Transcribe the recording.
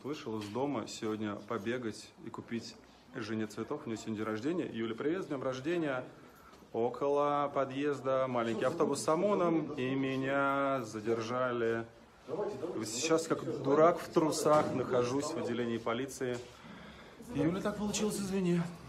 вышел из дома сегодня побегать и купить жене цветов. У нее сегодня день рождения. Юля, привет, с днем рождения. Около подъезда маленький автобус с ОМОНом, и меня задержали. Сейчас как дурак в трусах нахожусь в отделении полиции. Юля, так получилось, извини.